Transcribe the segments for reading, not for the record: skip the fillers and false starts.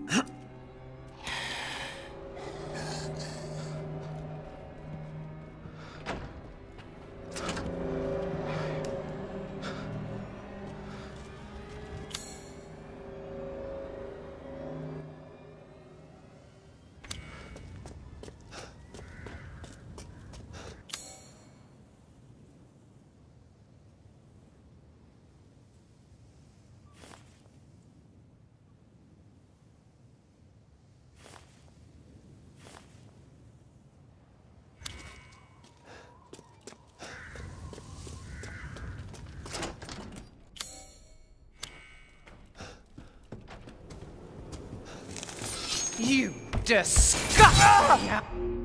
You disgusting!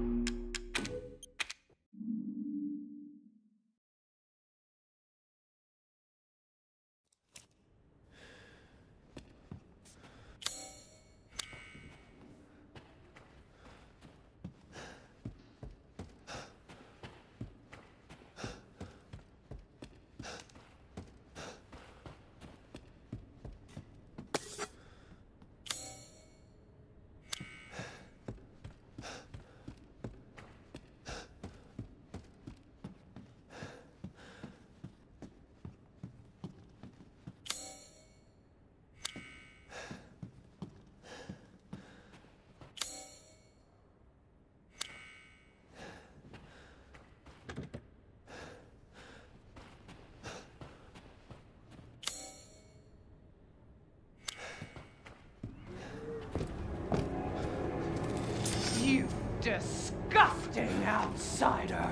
You disgusting outsider!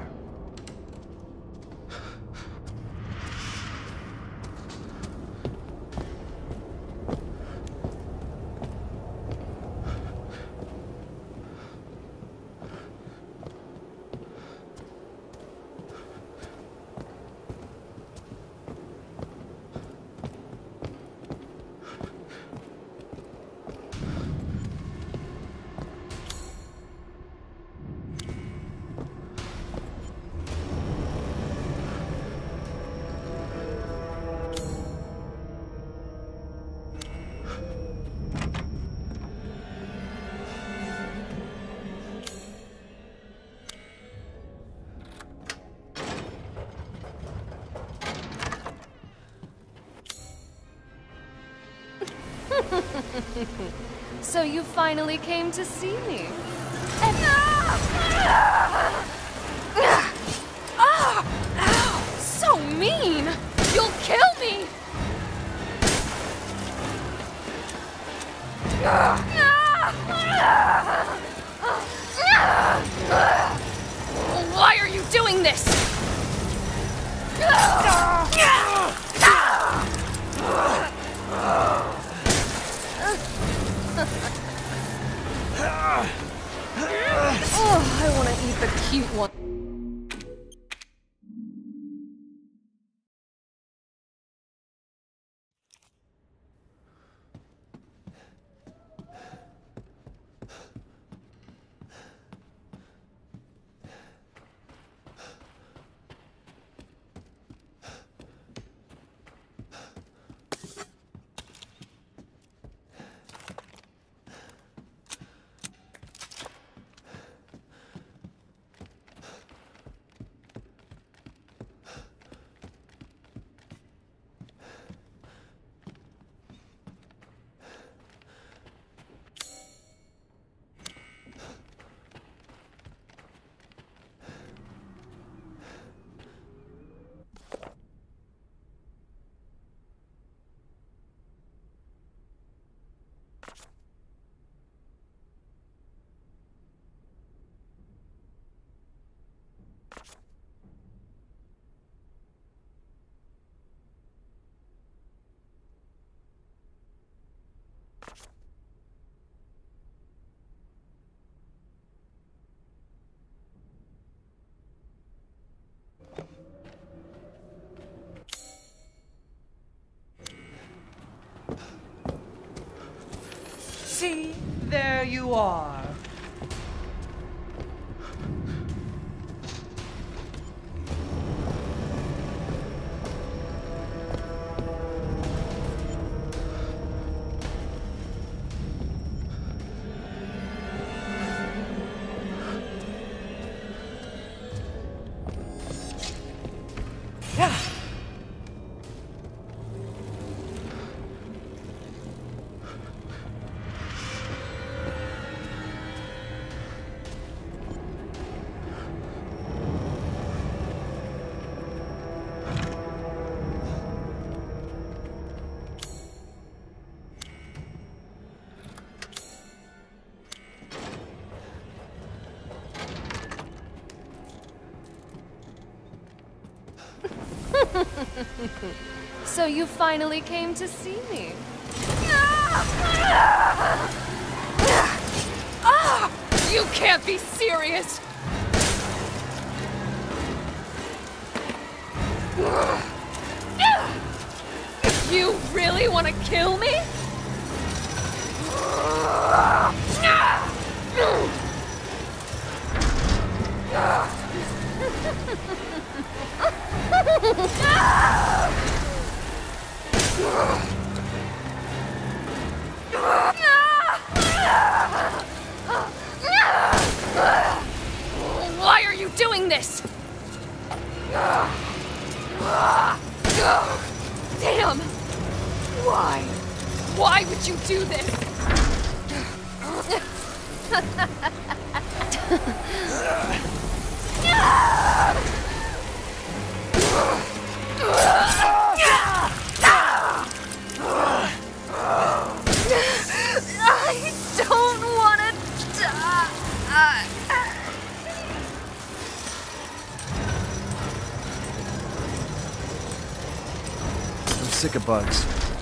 So you finally came to see me. Ow! So mean! You'll kill me! Why are you doing this? Oh, I want to eat the cute one. See, there you are. So you finally came to see me. You can't be serious! You really want to kill me? Why are you doing this? Damn! Why? Why would you do this? I don't want to die. I'm sick of bugs.